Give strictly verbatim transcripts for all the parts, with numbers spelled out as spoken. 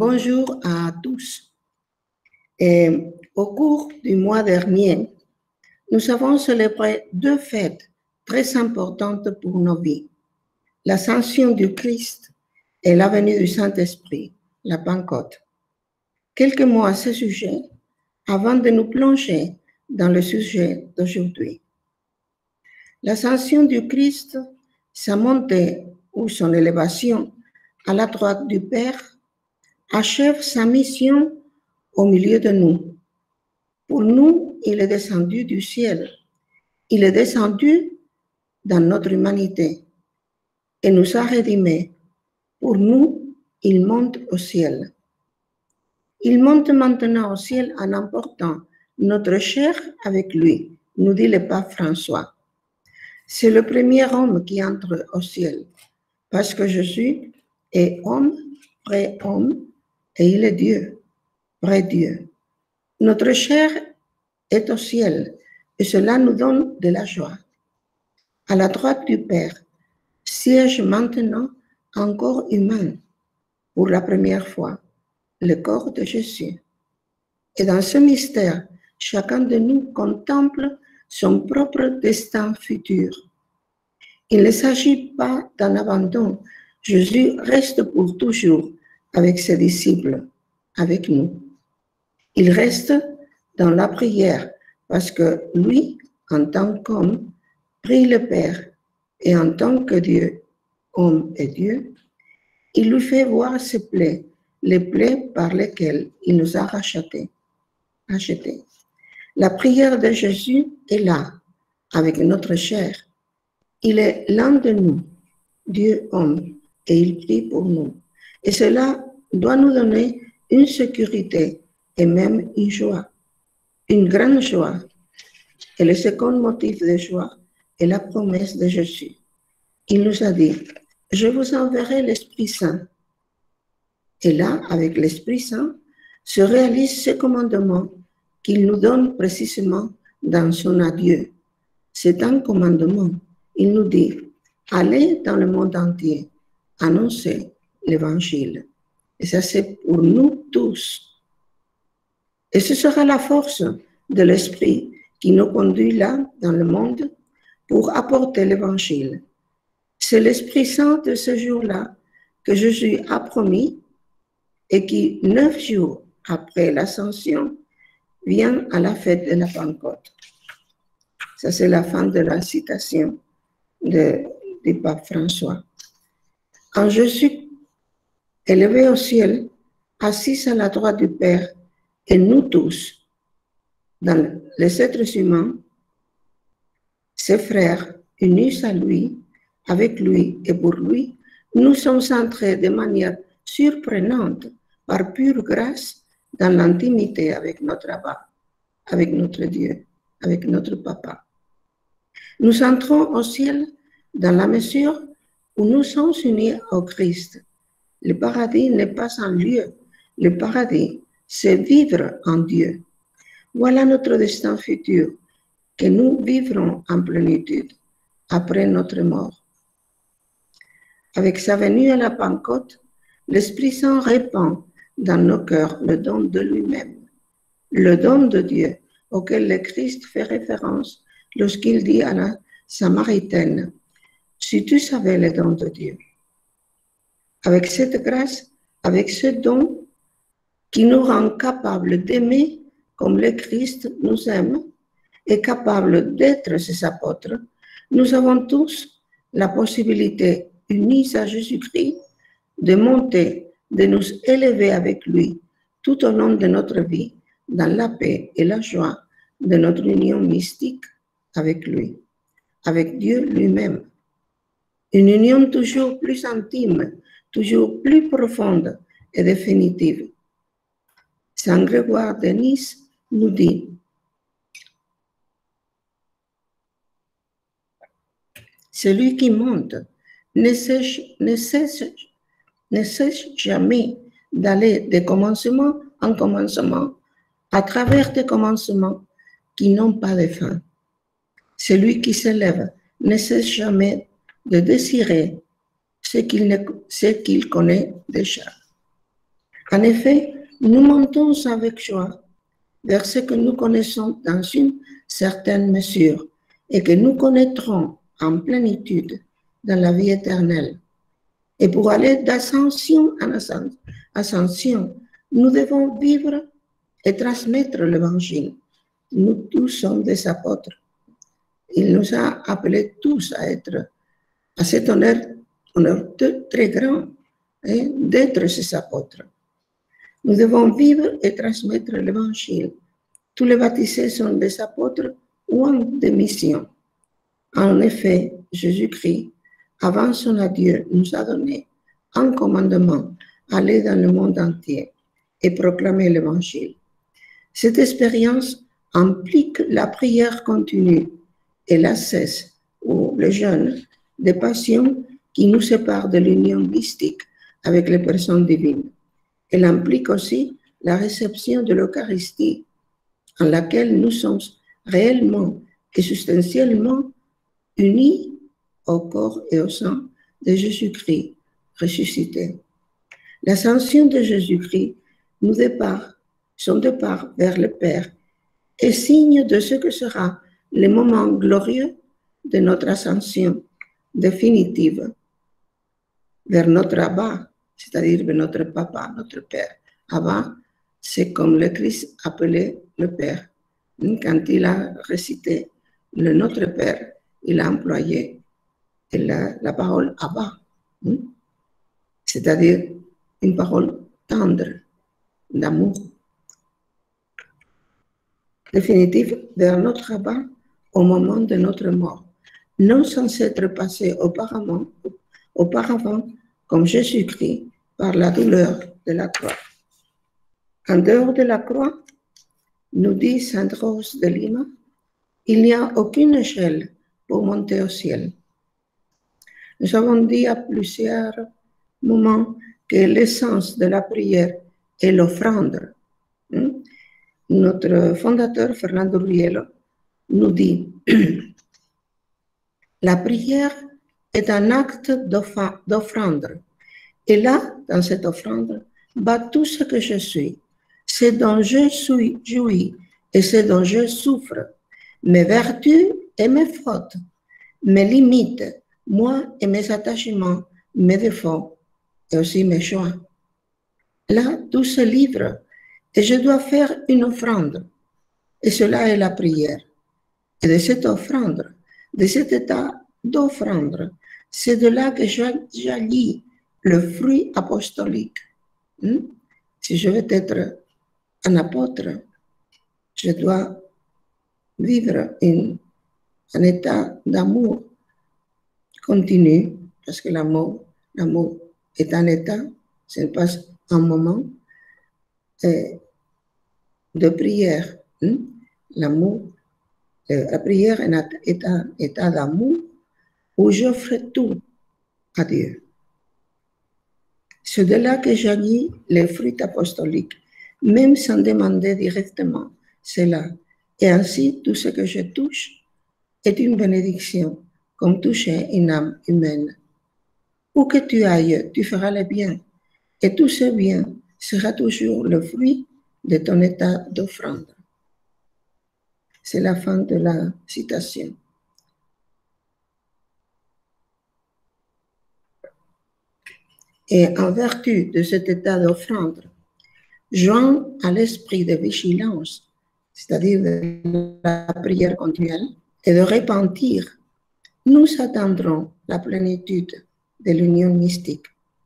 Bonjour à tous. Et au cours du mois dernier, nous avons célébré deux fêtes très importantes pour nos vies. L'Ascension du Christ et la venue du Saint-Esprit, la Pentecôte. Quelques mots à ce sujet avant de nous plonger dans le sujet d'aujourd'hui. L'Ascension du Christ, sa montée ou son élévation à la droite du Père, achève sa mission au milieu de nous. Pour nous, il est descendu du ciel. Il est descendu dans notre humanité et nous a rédimés. Pour nous, il monte au ciel. Il monte maintenant au ciel en emportant notre chair avec lui, nous dit le pape François. C'est le premier homme qui entre au ciel, parce que Jésus est homme, vrai homme, et il est Dieu, vrai Dieu. Notre chair est au ciel, et cela nous donne de la joie. À la droite du Père, siège maintenant un corps humain, pour la première fois, le corps de Jésus. Et dans ce mystère, chacun de nous contemple son propre destin futur. Il ne s'agit pas d'un abandon. Jésus reste pour toujours avec ses disciples, avec nous. Il reste dans la prière parce que lui, en tant qu'homme, prie le Père et en tant que Dieu, homme et Dieu, il lui fait voir ses plaies, les plaies par lesquelles il nous a rachetés. achetés. La prière de Jésus est là, avec notre chair. Il est l'un de nous, Dieu homme, et il prie pour nous. Et cela doit nous donner une sécurité et même une joie, une grande joie. Et le second motif de joie est la promesse de Jésus. Il nous a dit, je vous enverrai l'Esprit Saint. Et là, avec l'Esprit Saint, se réalise ce commandement qu'il nous donne précisément dans son adieu. C'est un commandement. Il nous dit, allez dans le monde entier, annoncer l'Évangile. Et ça, c'est pour nous tous. Et ce sera la force de l'Esprit qui nous conduit là, dans le monde, pour apporter l'Évangile. C'est l'Esprit Saint de ce jour-là que Jésus a promis et qui, neuf jours après l'Ascension, vient à la fête de la Pentecôte. Ça, c'est la fin de la citation de, du pape François. En Jésus, élevé au ciel, assis à la droite du Père, et nous tous, dans les êtres humains, ses frères, unis à lui, avec lui et pour lui, nous sommes entrés de manière surprenante, par pure grâce, dans l'intimité avec notre Abba, avec notre Dieu, avec notre Papa. Nous entrons au ciel dans la mesure où nous sommes unis au Christ. Le paradis n'est pas un lieu. Le paradis, c'est vivre en Dieu. Voilà notre destin futur, que nous vivrons en plénitude après notre mort. Avec sa venue à la Pentecôte, l'Esprit Saint répand dans nos cœurs le don de lui-même, le don de Dieu auquel le Christ fait référence lorsqu'il dit à la Samaritaine, « Si tu savais le don de Dieu ». Avec cette grâce, avec ce don qui nous rend capables d'aimer comme le Christ nous aime et capables d'être ses apôtres, nous avons tous la possibilité, unis à Jésus-Christ, de monter, de nous élever avec lui tout au long de notre vie, dans la paix et la joie de notre union mystique avec lui, avec Dieu lui-même. Une union toujours plus intime, toujours plus profonde et définitive. Saint Grégoire de Nice nous dit, celui qui monte ne cesse, ne cesse, ne cesse jamais d'aller de commencement en commencement, à travers des commencements qui n'ont pas de fin. Celui qui s'élève ne cesse jamais de désirer ce qu'il, ne, ce qu'il connaît déjà. En effet, nous montons avec joie vers ce que nous connaissons dans une certaine mesure et que nous connaîtrons en plénitude dans la vie éternelle. Et pour aller d'ascension en ascension, nous devons vivre et transmettre l'Évangile. Nous tous sommes des apôtres. Il nous a appelés tous à être, à cet honneur, honneur très grand, hein, d'être ces apôtres. Nous devons vivre et transmettre l'Évangile. Tous les baptisés sont des apôtres ou en des missions. En effet, Jésus-Christ, avant son adieu, nous a donné un commandement, aller dans le monde entier et proclamer l'Évangile. Cette expérience implique la prière continue et la cesse ou le jeûne des passions qui nous séparent de l'union mystique avec les personnes divines. Elle implique aussi la réception de l'Eucharistie, en laquelle nous sommes réellement et substantiellement unis au corps et au sang de Jésus-Christ ressuscité. L'ascension de Jésus-Christ, nous départ, son départ vers le Père, est signe de ce que sera le moment glorieux de notre ascension définitive vers notre Abba, c'est-à-dire vers notre Papa, notre Père. Abba, c'est comme le Christ appelait le Père. Quand il a récité le Notre Père, il a employé la, la parole Abba, c'est-à-dire une parole tendre, d'amour. Définitive vers notre Abba au moment de notre mort, non sans être passé auparavant, auparavant comme Jésus-Christ par la douleur de la croix. En dehors de la croix, nous dit Sainte Rose de Lima, il n'y a aucune échelle pour monter au ciel. Nous avons dit à plusieurs moments que l'essence de la prière est l'offrande. Notre fondateur, Fernando Rielo, nous dit la prière est un acte d'offrande. Et là, dans cette offrande, va tout ce que je suis, ce dont je suis jouis et ce dont je souffre, mes vertus et mes fautes, mes limites, moi et mes attachements, mes défauts et aussi mes choix. Là, tout se livre et je dois faire une offrande. Et cela est la prière. Et de cette offrande, de cet état d'offrande, c'est de là que jaillit le fruit apostolique. Hmm? Si je veux être un apôtre, je dois vivre une, un état d'amour continu, parce que l'amour, l'amour est un état, ce n'est pas un moment euh, de prière. Hmm? L'amour, euh, la prière est un état d'amour où j'offre tout à Dieu. C'est de là que jaillit les fruits apostoliques, même sans demander directement cela. Et ainsi, tout ce que je touche est une bénédiction, comme toucher une âme humaine. Où que tu ailles, tu feras le bien, et tout ce bien sera toujours le fruit de ton état d'offrande. C'est la fin de la citation. Et en vertu de cet état d'offrande, joint à l'esprit de vigilance, c'est-à-dire de la prière continuelle, et de repentir, nous atteindrons la plénitude de l'union mystique.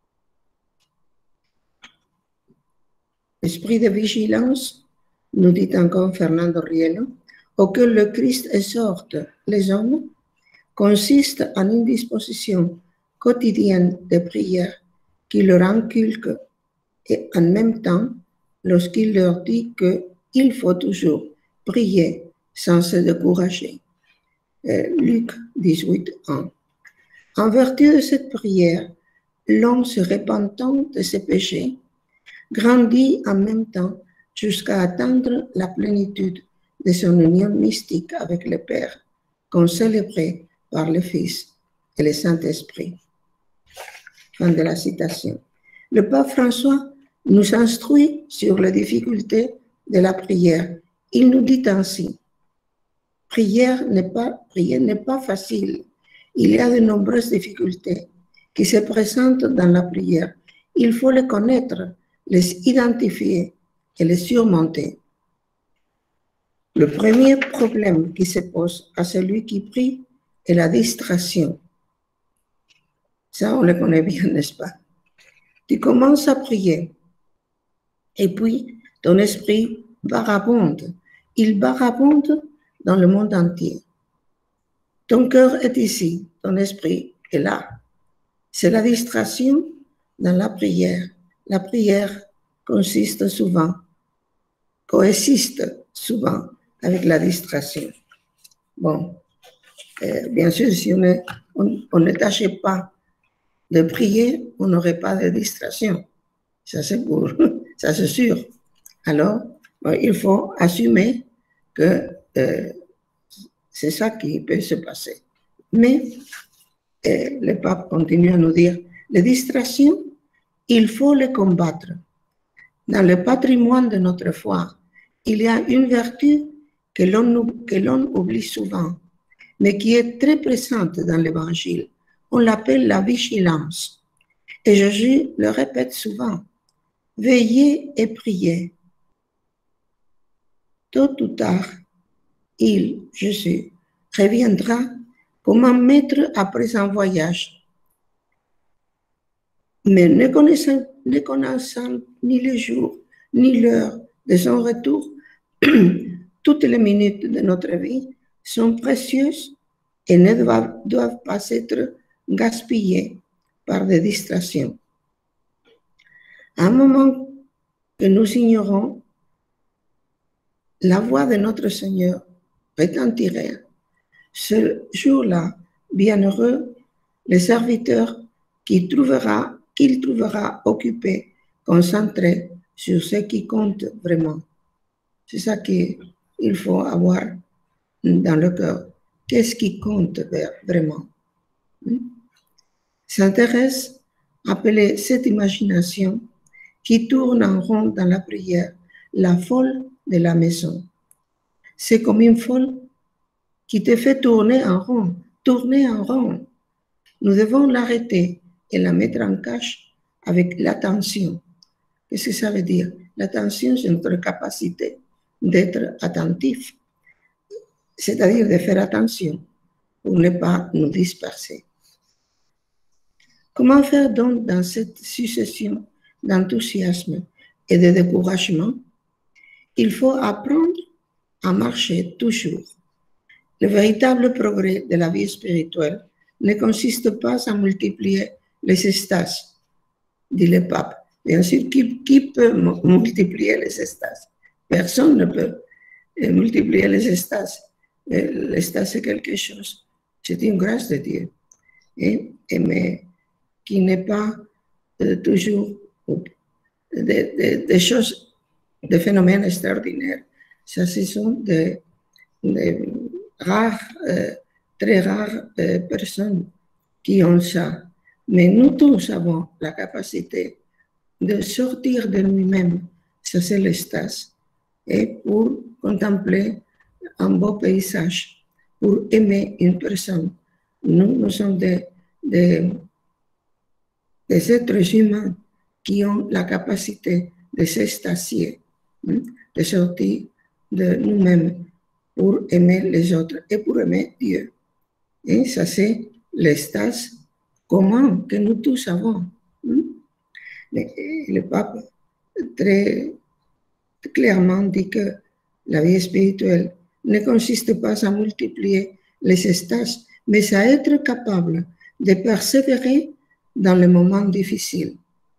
L'esprit de vigilance, nous dit encore Fernando Rielo, auquel le Christ exhorte les hommes, consiste en une disposition quotidienne de prière qui leur inculque et en même temps, lorsqu'il leur dit qu'il faut toujours prier sans se décourager. Euh, Luc dix-huit, un. En vertu de cette prière, l'homme se repentant de ses péchés, grandit en même temps jusqu'à atteindre la plénitude de son union mystique avec le Père, qu'on célébrait par le Fils et le Saint-Esprit. Fin de la citation. Le pape François nous instruit sur les difficultés de la prière. Il nous dit ainsi, prière n'est pas, prier n'est pas facile. Il y a de nombreuses difficultés qui se présentent dans la prière. Il faut les connaître, les identifier et les surmonter. Le premier problème qui se pose à celui qui prie est la distraction. Ça, on le connaît bien, n'est-ce pas? Tu commences à prier et puis ton esprit vagabonde. Il vagabonde dans le monde entier. Ton cœur est ici, ton esprit est là. C'est la distraction dans la prière. La prière consiste souvent, coexiste souvent avec la distraction. Bon, euh, bien sûr, si on ne on, on ne tâchait pas de prier, on n'aurait pas de distraction. Ça, c'est pour, ça, c'est sûr. Alors, bon, il faut assumer que euh, c'est ça qui peut se passer. Mais euh, le pape continue à nous dire, les distractions, il faut les combattre. Dans le patrimoine de notre foi, il y a une vertu que l'on que l'on oublie souvent, mais qui est très présente dans l'Évangile. On l'appelle la vigilance. Et Jésus le répète souvent, veillez et priez. Tôt ou tard, il, Jésus, reviendra comme un maître après un voyage. Mais ne connaissant, ne connaissant ni le jour, ni l'heure de son retour, toutes les minutes de notre vie sont précieuses et ne doivent, doivent pas être gaspillées par des distractions. À un moment que nous ignorons, la voix de notre Seigneur retentirait. Ce jour-là, bienheureux, le serviteur qui trouvera, qu'il trouvera occupé, concentré sur ce qui compte vraiment. C'est ça qu'il faut avoir dans le cœur. Qu'est-ce qui compte vraiment? Sainte Thérèse appelait cette imagination qui tourne en rond dans la prière la folle de la maison. C'est comme une folle qui te fait tourner en rond, tourner en rond. Nous devons l'arrêter et la mettre en cache avec l'attention. Qu'est-ce que ça veut dire? L'attention, c'est notre capacité d'être attentif, c'est-à-dire de faire attention pour ne pas nous disperser. Comment faire donc dans cette succession d'enthousiasme et de découragement? Il faut apprendre à marcher toujours. Le véritable progrès de la vie spirituelle ne consiste pas à multiplier les extases, dit le pape. Bien sûr, qui, qui peut multiplier les extases? Personne ne peut multiplier les extases. L'extase, c'est quelque chose, c'est une grâce de Dieu, et, et mais qui n'est pas euh, toujours des de, de choses, des phénomènes extraordinaires. Ça, ce sont des, des rares, euh, très rares euh, personnes qui ont ça. Mais nous tous avons la capacité de sortir de nous-mêmes, ça c'est l'extase, et pour contempler un beau paysage, pour aimer une personne. Nous, nous sommes des, des, des êtres humains qui ont la capacité de s'extasier, hein, de sortir de nous-mêmes pour aimer les autres et pour aimer Dieu. Et ça, c'est l'extase commun que nous tous avons. Hein. Le pape très clairement dit que la vie spirituelle ne consiste pas à multiplier les extases, mais à être capable de persévérer dans les moments difficiles.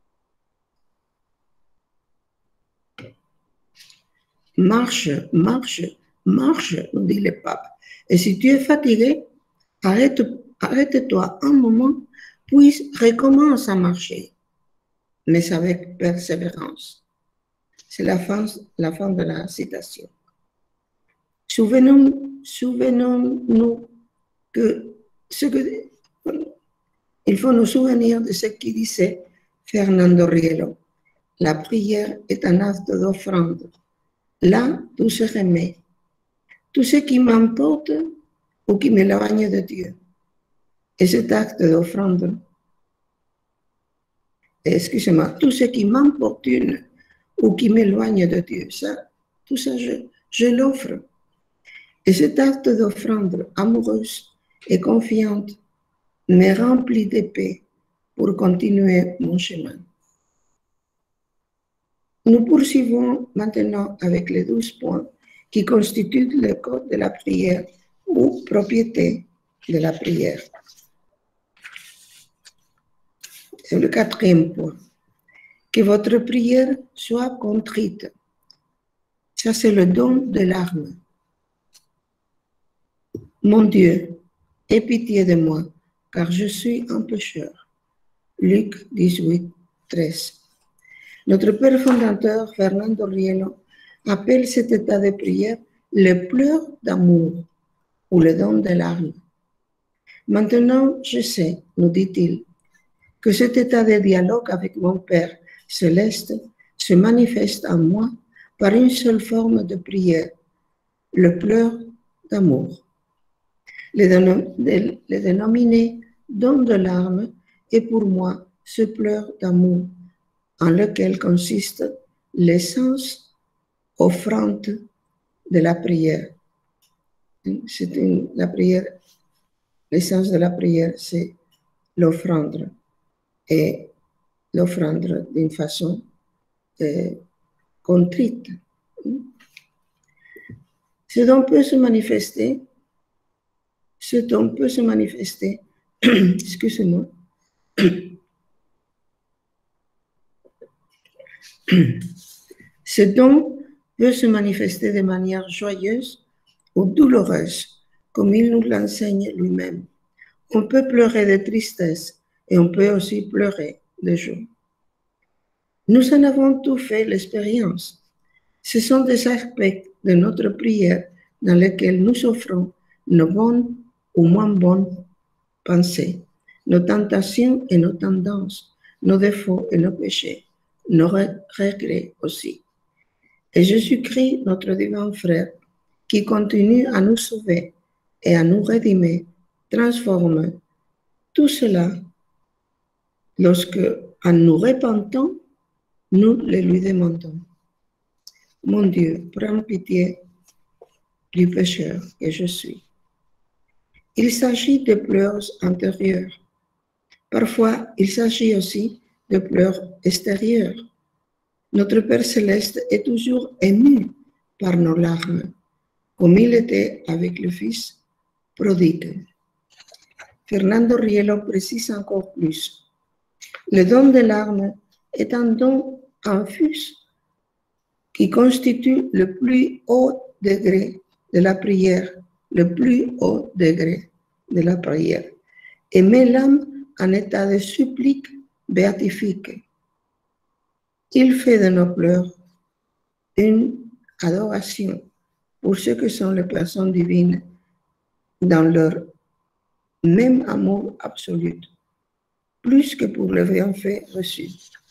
Marche, marche, marche, nous dit le pape. Et si tu es fatigué, arrête, arrête-toi un moment, puis recommence à marcher, mais avec persévérance. C'est la fin, la fin de la citation. Souvenons, souvenons-nous que, ce que il faut nous souvenir de ce qu'il disait Fernando Rielo. la prière est un acte d'offrande. Là, tout se remet. Tout ce qui m'emporte ou qui m'éloigne de Dieu. Et cet acte d'offrande, excusez-moi, tout ce qui m'importune ou qui m'éloigne de Dieu, ça, tout ça, je, je l'offre. Et cet acte d'offrande amoureuse et confiante me remplit de paix pour continuer mon chemin. Nous poursuivons maintenant avec les douze points qui constituent le code de la prière ou propriété de la prière. C'est le quatrième point. Que votre prière soit contrite. Ça, c'est le don de l'arme. Mon Dieu, aie pitié de moi, car je suis un pécheur. Luc dix-huit, treize. Notre Père fondateur, Fernando Rielo, appelle cet état de prière le pleur d'amour ou le don de larmes. Maintenant, je sais, nous dit-il, que cet état de dialogue avec mon Père céleste se manifeste en moi par une seule forme de prière, le pleur d'amour. Le, dénom le, le dénominé don de larmes est pour moi ce pleur d'amour en lequel consiste l'essence offrande de la prière. C'est une, la prière, l'essence de la prière, c'est l'offrande. Et l'offrande d'une façon euh, contrite. Ce don peut se manifester, ce don peut se manifester, excusez-moi, ce don peut se manifester de manière joyeuse ou douloureuse, comme il nous l'enseigne lui-même. On peut pleurer de tristesse et on peut aussi pleurer de joie. Nous en avons tous fait l'expérience. Ce sont des aspects de notre prière dans lesquels nous offrons nos bonnes ou moins bonnes pensées, nos tentations et nos tendances, nos défauts et nos péchés, nos regrets aussi. Et Jésus-Christ, notre divin frère, qui continue à nous sauver et à nous rédimer, transforme tout cela lorsque, en nous repentant, nous le lui demandons. Mon Dieu, prends pitié du pécheur que je suis. Il s'agit de pleurs intérieurs. Parfois, il s'agit aussi de pleurs extérieurs. Notre Père Céleste est toujours ému par nos larmes, comme il était avec le Fils prodigue. Fernando Rielo précise encore plus. Le don de larmes est un don infus qui constitue le plus haut degré de la prière, le plus haut degré de la prière, et met l'âme en état de supplique béatifique. Il fait de nos pleurs une adoration pour ce que sont les personnes divines dans leur même amour absolu, plus que pour le bienfait reçu.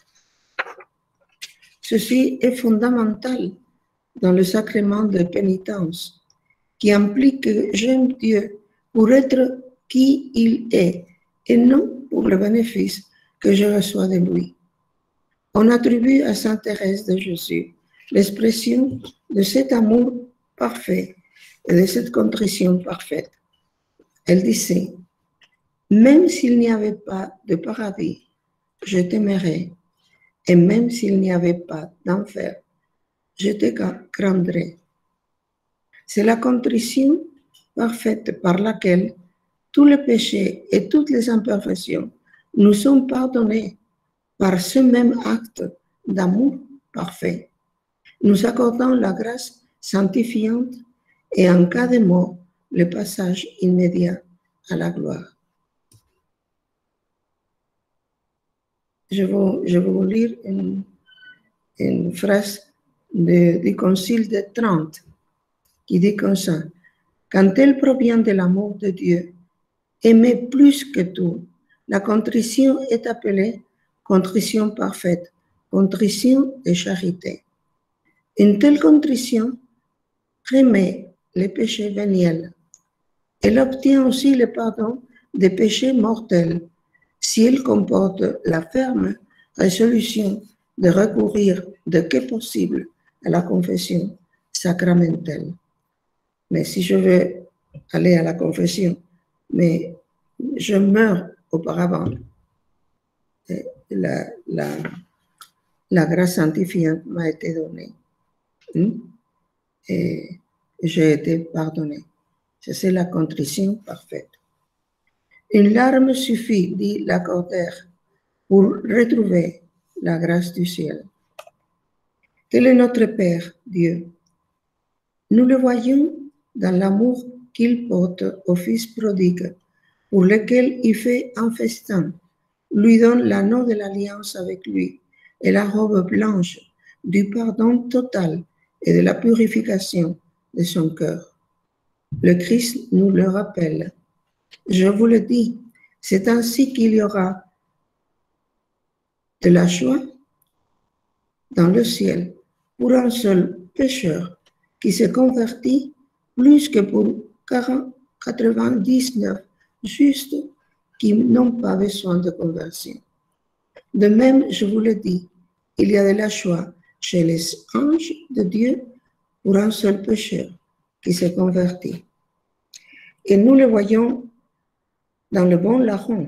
Ceci est fondamental dans le sacrement de pénitence, qui implique que j'aime Dieu pour être qui il est et non pour le bénéfice que je reçois de lui. On attribue à Sainte Thérèse de Jésus l'expression de cet amour parfait et de cette contrition parfaite. Elle disait, « Même s'il n'y avait pas de paradis, je t'aimerais, et même s'il n'y avait pas d'enfer, je te craindrais. » C'est la contrition parfaite par laquelle tous les péchés et toutes les imperfections nous sont pardonnés par ce même acte d'amour parfait, nous accordant la grâce sanctifiante et en cas de mort, le passage immédiat à la gloire. Je vais, je vais vous lire une, une phrase de, du Concile de Trente qui dit comme ça. Quand elle provient de l'amour de Dieu, aimer plus que tout, la contrition est appelée contrition parfaite, contrition et charité. Une telle contrition remet les péchés véniels. Elle obtient aussi le pardon des péchés mortels si elle comporte la ferme résolution de recourir dès que possible à la confession sacramentelle. Mais si je veux aller à la confession, mais je meurs auparavant, la, la, la grâce sanctifiante m'a été donnée. Et j'ai été pardonné. C'est la contrition parfaite. Une larme suffit, dit l'accordaire, pour retrouver la grâce du ciel. Tel est notre Père, Dieu. Nous le voyons dans l'amour qu'il porte au Fils prodigue, pour lequel il fait un festin, lui donne l'anneau de l'alliance avec lui et la robe blanche du pardon total et de la purification de son cœur. Le Christ nous le rappelle. Je vous le dis, c'est ainsi qu'il y aura de la joie dans le ciel pour un seul pécheur qui se convertit plus que pour quatre-vingt-dix-neuf justes qui n'ont pas besoin de conversion. De même, je vous le dis, il y a de la joie chez les anges de Dieu pour un seul pécheur qui se convertit. Et nous le voyons dans le bon larron,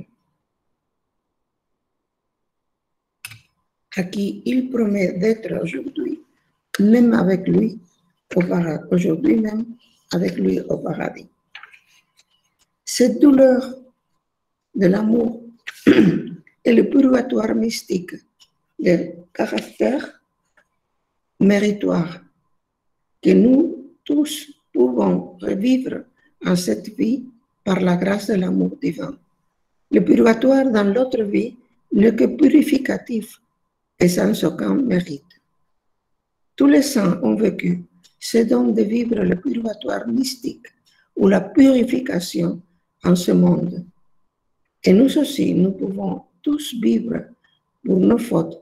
à qui il promet d'être aujourd'hui, même avec lui, au paradis, aujourd'hui même avec lui au paradis. Cette douleur de l'amour et le purgatoire mystique, le caractère méritoire que nous tous pouvons revivre en cette vie par la grâce de l'amour divin. Le purgatoire dans l'autre vie n'est que purificatif et sans aucun mérite. Tous les saints ont vécu ce don de vivre le purgatoire mystique ou la purification en ce monde. Et nous aussi, nous pouvons tous vivre pour nos fautes,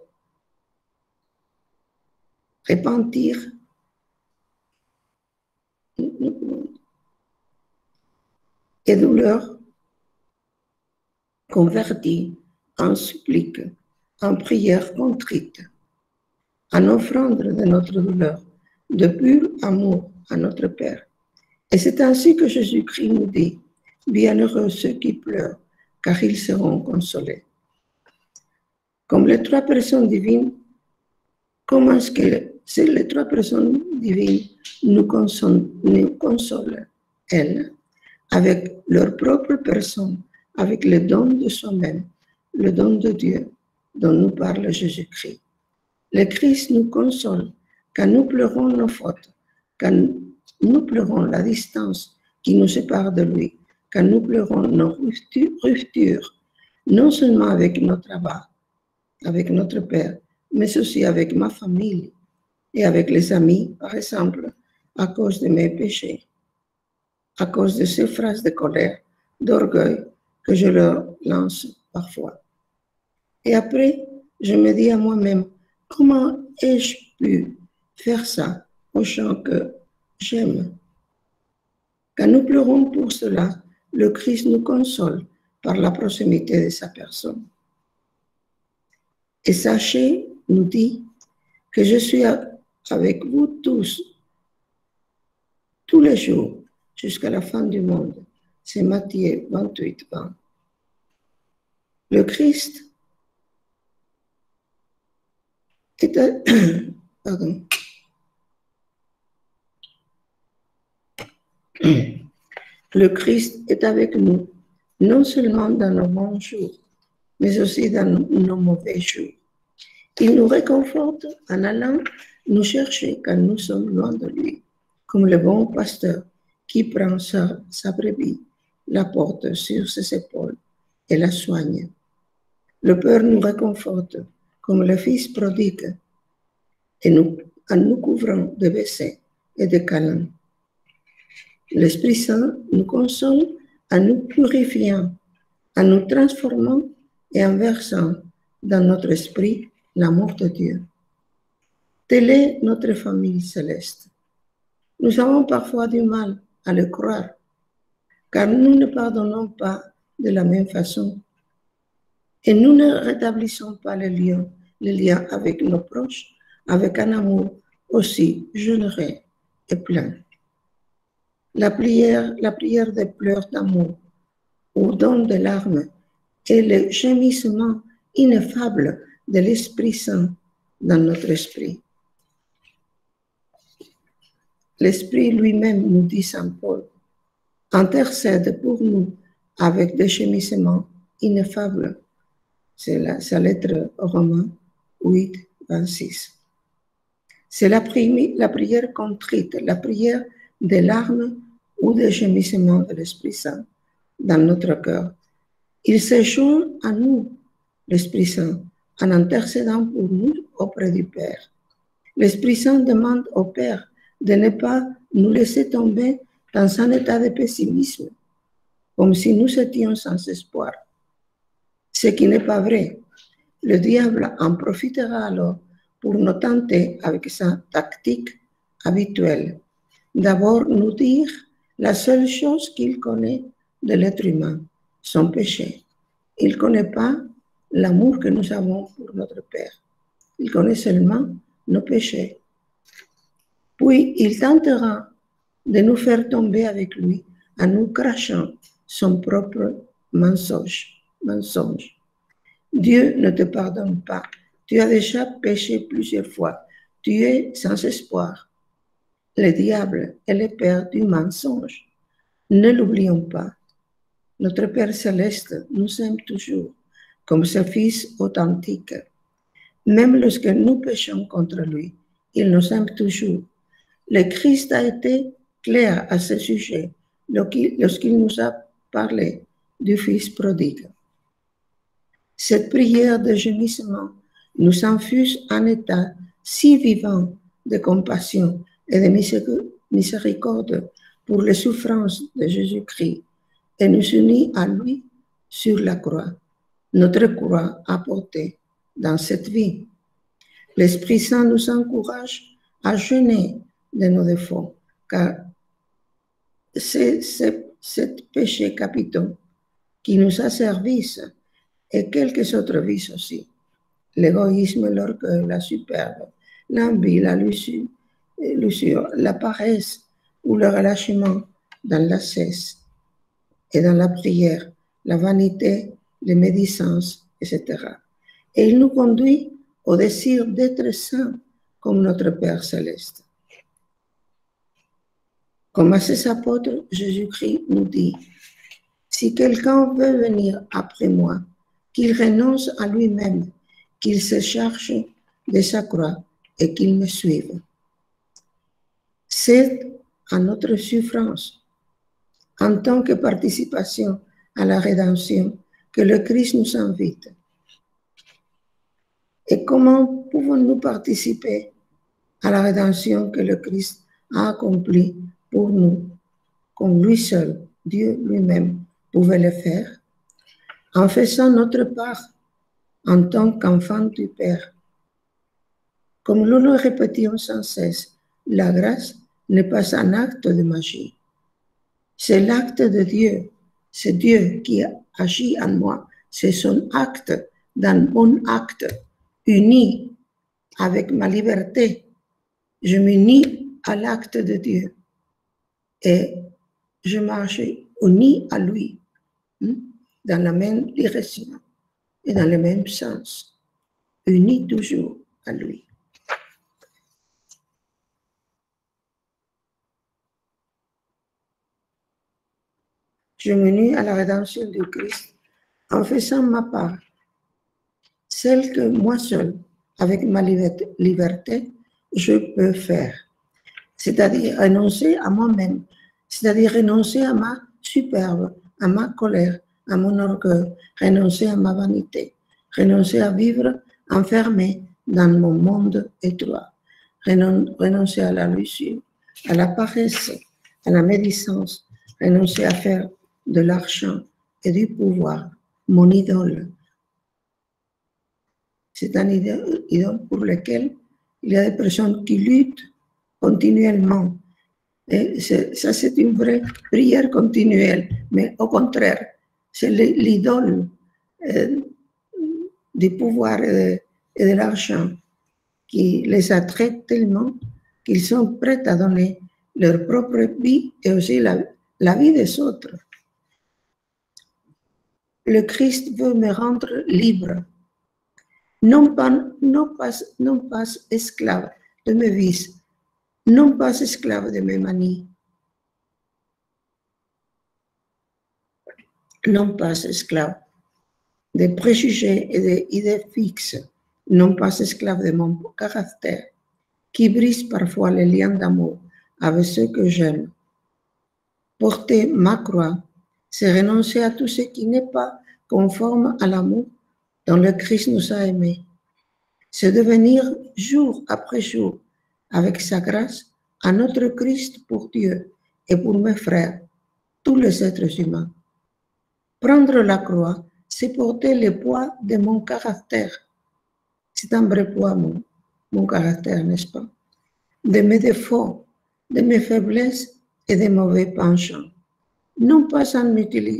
repentir, et douleur convertie en supplique, en prière contrite, en offrande de notre douleur, de pur amour à notre Père. Et c'est ainsi que Jésus-Christ nous dit, bienheureux ceux qui pleurent, car ils seront consolés. Comme les trois personnes divines, comment est-ce que ces les trois personnes divines nous consolent, nous consolent, elles, avec leur propre personne, avec le don de soi-même, le don de Dieu dont nous parle Jésus-Christ. Le Christ nous console quand nous pleurons nos fautes, quand nous pleurons la distance qui nous sépare de lui, quand nous pleurons nos ruptures, non seulement avec notre travail, avec notre Père, mais aussi avec ma famille et avec les amis, par exemple, à cause de mes péchés, à cause de ces phrases de colère, d'orgueil que je leur lance parfois. Et après, je me dis à moi-même, comment ai-je pu faire ça aux gens que j'aime? Quand nous pleurons pour cela, le Christ nous console par la proximité de sa personne. Et sachez, nous dit, que je suis avec vous tous, tous les jours, jusqu'à la fin du monde. C'est Matthieu vingt-huit, vingt. Le Christ est à... Pardon. Le Christ est avec nous, non seulement dans nos bons jours, mais aussi dans nos mauvais jours. Il nous réconforte en allant nous chercher quand nous sommes loin de lui, comme le bon pasteur qui prend sa, sa brebis, la porte sur ses épaules et la soigne. Le Père nous réconforte comme le Fils prodigue, et nous, en nous couvrant de baisers et de câlins. L'Esprit Saint nous console en nous purifiant, en nous transformant et en versant dans notre esprit l'amour de Dieu. Telle est notre famille céleste. Nous avons parfois du mal à le croire, car nous ne pardonnons pas de la même façon. Et nous ne rétablissons pas les liens, les liens avec nos proches, avec un amour aussi généreux et plein. La prière, la prière des pleurs d'amour ou don de larmes est le gémissement ineffable de l'Esprit Saint dans notre esprit. L'Esprit lui-même, nous dit Saint Paul, intercède pour nous avec des gémissements ineffables. C'est la, sa lettre aux Romains huit, vingt-six. C'est la, la prière contrite, la prière des larmes ou des gémissements de l'Esprit Saint dans notre cœur. Il se joint à nous, l'Esprit Saint, en intercédant pour nous auprès du Père. L'Esprit Saint demande au Père de ne pas nous laisser tomber dans un état de pessimisme, comme si nous étions sans espoir. Ce qui n'est pas vrai. Le diable en profitera alors pour nous tenter avec sa tactique habituelle. D'abord, nous dire la seule chose qu'il connaît de l'être humain, son péché. Il ne connaît pas l'amour que nous avons pour notre Père. Il connaît seulement nos péchés. Puis, il tentera de nous faire tomber avec lui en nous crachant son propre mensonge. mensonge. Dieu ne te pardonne pas. Tu as déjà péché plusieurs fois. Tu es sans espoir. Le diable est le père du mensonge. Ne l'oublions pas. Notre Père céleste nous aime toujours comme ses fils authentiques. Même lorsque nous péchons contre lui, il nous aime toujours. Le Christ a été clair à ce sujet lorsqu'il nous a parlé du Fils prodigue. Cette prière de gémissement nous infuse un état si vivant de compassion et de miséricorde pour les souffrances de Jésus-Christ et nous unit à lui sur la croix, notre croix apportée dans cette vie. L'Esprit Saint nous encourage à jeûner de nos défauts, car c'est ce péché capitaux qui nous asservissent et quelques autres vices aussi. L'égoïsme, l'orgueil, la superbe, l'envie, la lusure, la paresse ou le relâchement dans la cesse et dans la prière, la vanité, les médisances, et cetera. Et il nous conduit au désir d'être saints comme notre Père céleste. Comme à ses apôtres, Jésus-Christ nous dit, si quelqu'un veut venir après moi, qu'il renonce à lui-même, qu'il se charge de sa croix et qu'il me suive. C'est à notre souffrance, en tant que participation à la rédemption, que le Christ nous invite. Et comment pouvons-nous participer à la rédemption que le Christ a accomplie pour nous, comme lui seul, Dieu lui-même, pouvait le faire? En faisant notre part en tant qu'enfant du Père. Comme nous le répétions sans cesse, la grâce n'est pas un acte de magie. C'est l'acte de Dieu. C'est Dieu qui agit en moi. C'est son acte, d'un bon acte, uni avec ma liberté. Je m'unis à l'acte de Dieu et je marche uni à lui, dans la même direction et dans le même sens, uni toujours à lui. Je m'unis à la rédemption du Christ en faisant ma part, celle que moi seul, avec ma liberté, je peux faire. C'est-à-dire renoncer à moi-même, c'est-à-dire renoncer à ma superbe, à ma colère, à mon orgueil, renoncer à ma vanité, renoncer à vivre enfermé dans mon monde étroit, renoncer à la lusure, à la paresse, à la médisance, renoncer à faire de l'argent et du pouvoir mon idole. C'est un idole, idole pour lequel il y a des personnes qui luttent continuellement. Et ça, c'est une vraie prière continuelle. Mais au contraire, c'est l'idole euh, du pouvoir et de, de l'argent qui les attraite tellement qu'ils sont prêts à donner leur propre vie et aussi la, la vie des autres. Le Christ veut me rendre libre, non pas, non pas, non pas esclave de mes vices, non pas esclave de mes manies, non pas esclave des préjugés et des idées fixes, non pas esclave de mon caractère, qui brise parfois les liens d'amour avec ceux que j'aime. Porter ma croix, c'est renoncer à tout ce qui n'est pas conforme à l'amour dont le Christ nous a aimés. C'est devenir jour après jour, avec sa grâce, un autre Christ pour Dieu et pour mes frères, tous les êtres humains. Prendre la croix, c'est porter le poids de mon caractère. C'est un vrai poids, mon, mon caractère, n'est-ce pas? De mes défauts, de mes faiblesses et de mauvais penchants. Non pas en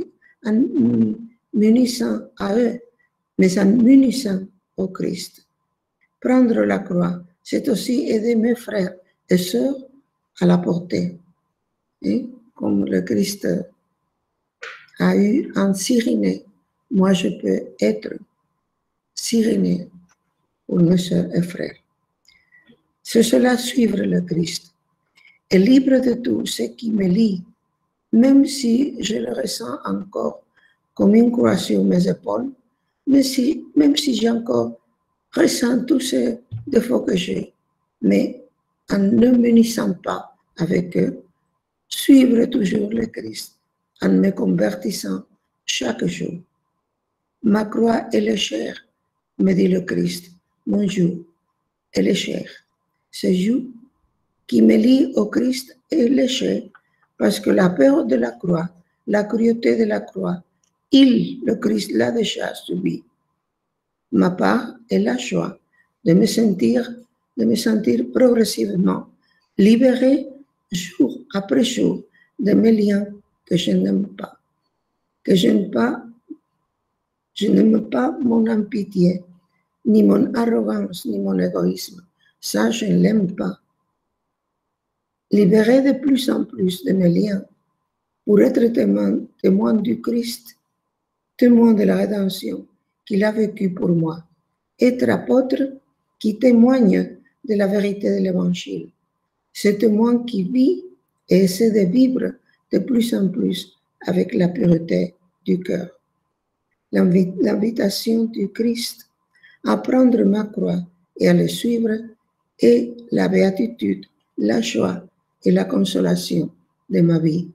m'unissant à eux, mais en m'unissant au Christ. Prendre la croix, c'est aussi aider mes frères et sœurs à la porter. Et comme le Christ a eu un Cyrénée, moi je peux être Cyrénée pour mes sœurs et frères. C'est cela suivre le Christ. Et libre de tout ce qui me lie, même si je le ressens encore comme une croix sur mes épaules, mais si, même si j'ai encore ressent tous ces défauts que j'ai, mais en ne m'unissant pas avec eux, suivre toujours le Christ, en me convertissant chaque jour. Ma croix est légère, me dit le Christ, mon joug est léger. Ce joug qui me lie au Christ est léger parce que la peur de la croix, la cruauté de la croix, il, le Christ, l'a déjà subi. Ma part est la joie de me sentir, de me sentir progressivement libéré jour après jour de mes liens que je n'aime pas, que je n'aime pas, je n'aime pas mon impitié, ni mon arrogance, ni mon égoïsme. Ça, je ne l'aime pas. Libéré de plus en plus de mes liens pour être témoin, témoin du Christ, témoin de la rédemption qu'il a vécu pour moi. Être apôtre qui témoigne de la vérité de l'Évangile. Ce témoin qui vit et essaie de vivre de plus en plus avec la pureté du cœur. L'invitation du Christ à prendre ma croix et à le suivre est la béatitude, la joie et la consolation de ma vie.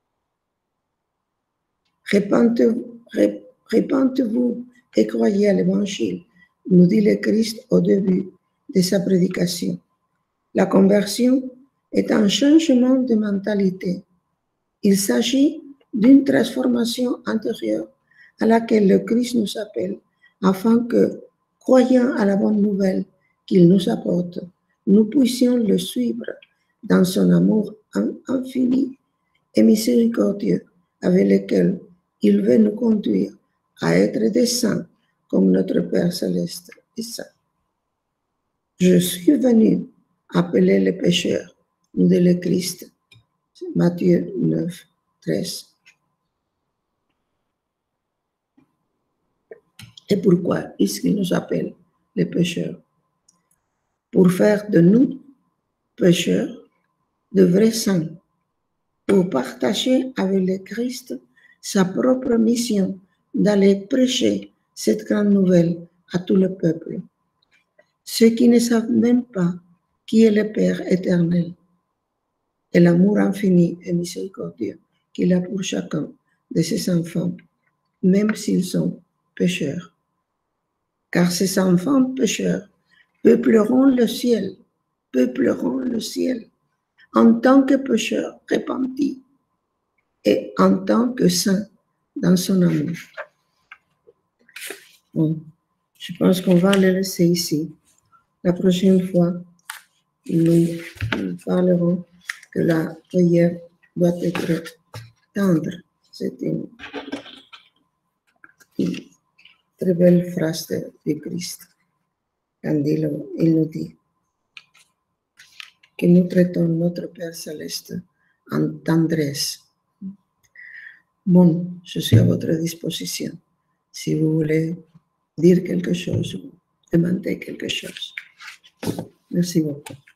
Répentez-vous et croyez à l'Évangile, nous dit le Christ au début de sa prédication. La conversion est un changement de mentalité. Il s'agit d'une transformation intérieure à laquelle le Christ nous appelle afin que, croyant à la bonne nouvelle qu'il nous apporte, nous puissions le suivre dans son amour infini et miséricordieux avec lequel il veut nous conduire à être des saints comme notre Père Céleste est saint. Je suis venu appeler les pécheurs, nous dit le Christ. Matthieu neuf, treize. Et pourquoi est-ce qu'il nous appelle les pécheurs? Pour faire de nous, pécheurs, de vrais saints, pour partager avec le Christ sa propre mission d'aller prêcher cette grande nouvelle à tout le peuple. Ceux qui ne savent même pas qui est le Père éternel et l'amour infini et miséricordieux qu'il a pour chacun de ses enfants, même s'ils sont pécheurs. Car ces enfants pécheurs peupleront le ciel, peupleront le ciel en tant que pécheurs repentis et en tant que saints dans son amour. Bon. je pense qu'on va le laisser ici. La prochaine fois, nous, nous parlerons que la prière doit être tendre. C'est une, une très belle phrase de, de Christ. Quand il, il nous dit que nous traitons notre Père Céleste en tendresse. Bon, je suis à votre disposition. Si vous voulez dire quelque chose ou demander quelque chose. Merci beaucoup.